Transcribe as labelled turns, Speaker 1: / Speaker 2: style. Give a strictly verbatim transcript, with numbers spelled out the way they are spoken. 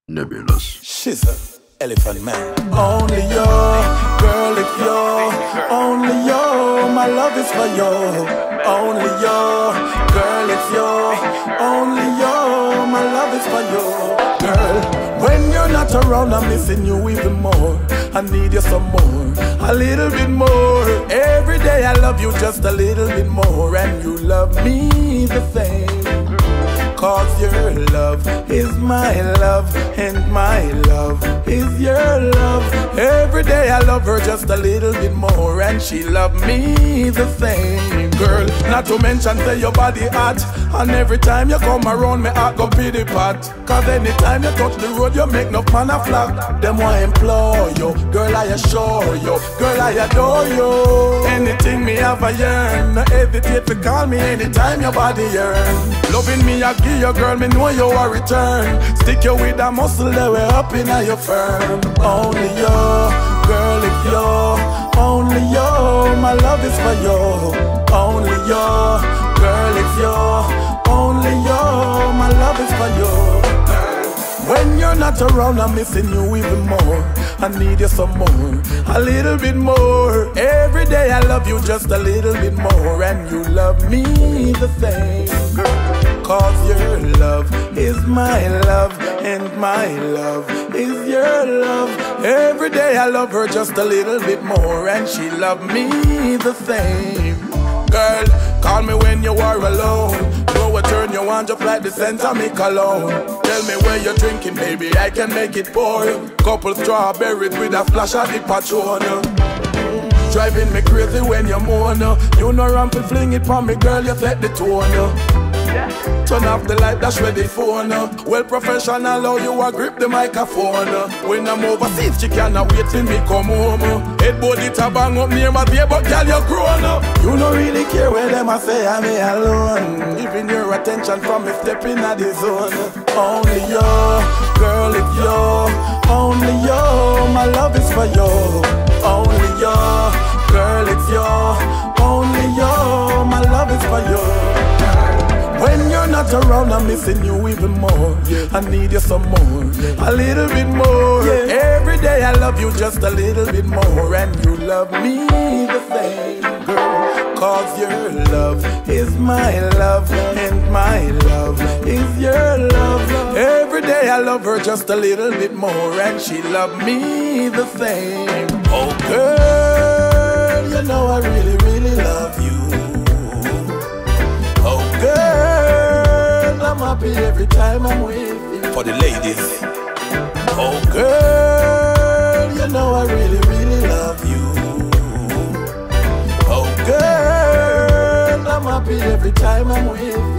Speaker 1: Nebulous.
Speaker 2: She's a elephant man. Only you, girl, if you, only you, my love is for you. Only you, girl, if you, only you, my love is for you. Girl, when you're not around, I'm missing you even more. I need you some more, a little bit more. Every day I love you just a little bit more, and you love me the same. Cause your love is my love, and my love is your love. Every day I love her just a little bit more, and she love me the same. Girl, not to mention say your body hot, and every time you come around me heart go pity pot. Cause anytime you touch the road you make no man a flock. Them want implore you, girl I assure you, girl I adore you. Anything me have a yearn, no hesitate to call me anytime your body yearn. Loving me I give you, girl, me know you a return. Stick you with a muscle that way up in your firm. Only you, girl, if you, only you, my love is for you. Only you, girl, if you, only you, my love is for you. When you're not around, I'm missing you even more. I need you some more, a little bit more. Every day I love you just a little bit more, and you love me the same. Cause your love is my love, and my love is your love. Every day I love her just a little bit more, and she love me the same. Girl, call me when you are alone. Know what turn you on just like the scent of me cologne. Tell me where you're drinking, baby, I can make it pour. Couple strawberries with a splash of the Patron. Driving me crazy when you moan. You know ramp and fling it for me, girl, you set the tone. Turn off the light, that's where the phone. Well professional, how you a grip the microphone. When I'm overseas, she cannot wait till me come home. Head body it a bang up near my baby, but girl, you grown up. You don't really care where them I say I'm here alone. Giving your attention from me stepping at the zone. Only you, girl, if you, only you, my love is for you. Only you, girl, if you, only you, my love is for you. When you're not around, I'm missing you even more. I need you some more, a little bit more. Every day I love you just a little bit more, and you love me the same, girl. Cause your love is my love, and my love is your love. Every day I love her just a little bit more, and she love me the same. Oh girl, you know I really, really love you. Oh girl, I'm happy every time I'm with you. For the ladies. Oh girl, you know I really, really love you. Oh girl, I'm happy every time I'm with you.